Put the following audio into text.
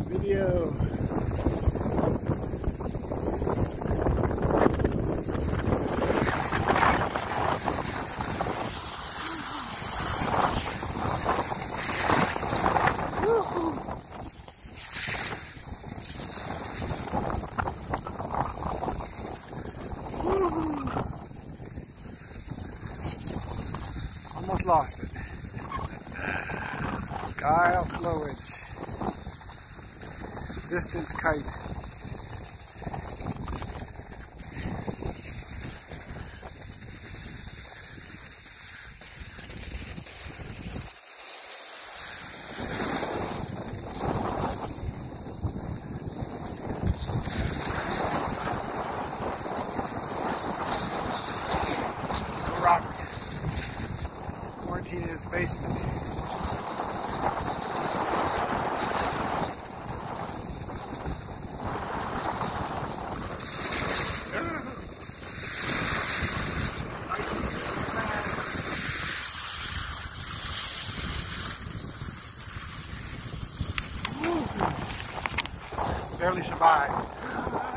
Video. Almost lost it. Guile flowage. Distance kite. Robert. Quarantine in his basement. Barely survived.